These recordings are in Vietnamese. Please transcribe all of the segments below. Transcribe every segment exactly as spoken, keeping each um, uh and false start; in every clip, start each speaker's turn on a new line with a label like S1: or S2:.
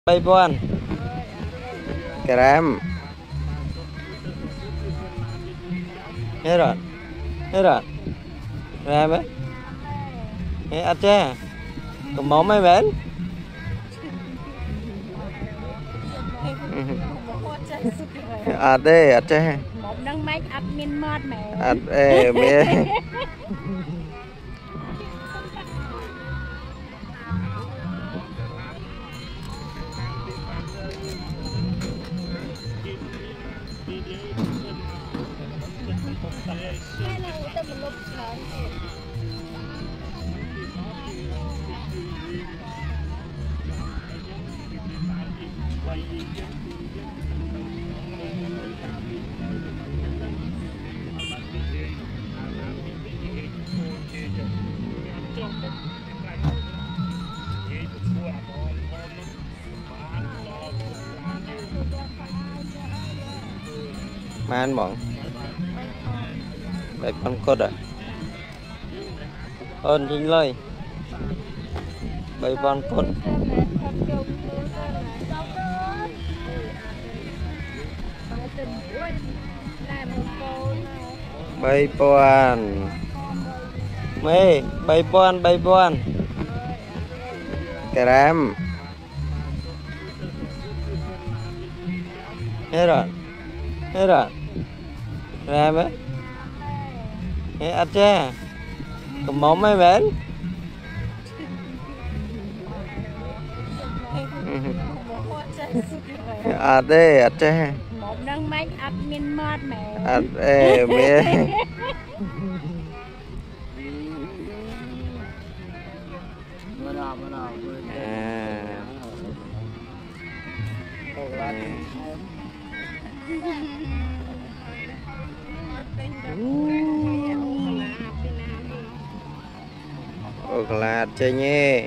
S1: bay buồn kram hết rồi hết rồi ra mấy hết ăn chưa còn máu mấy bén à đây ăn chưa
S2: một đấng máy admin mod mẹ
S1: ăn ê mẹ mà anh bọn bảy con cốt à ơn chính lời bảy con cốt bảy con mê bảy con bảy con kram hết rồi hết rồi ra mấy hết ăn chưa còn máu mấy bén à đây ăn chưa
S2: một đấng máy admin mod mẹ
S1: ăn ê mẹ ồ là chơi nhé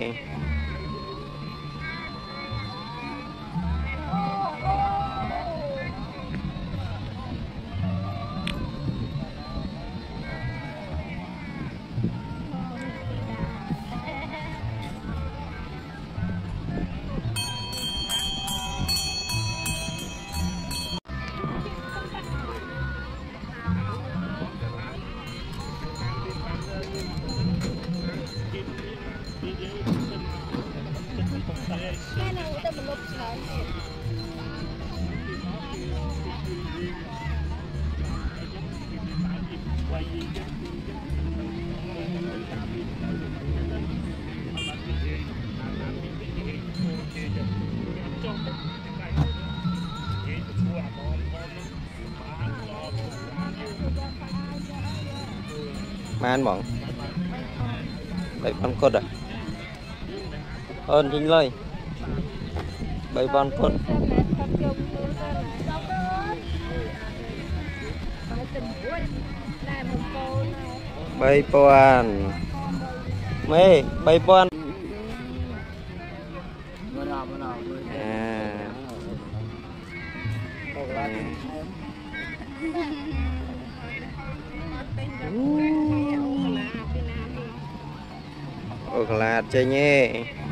S1: mà anh bọn bảy con cốt à ơn chính lời bảy con cốt bảy con mê bảy con à ồ là chơi nhé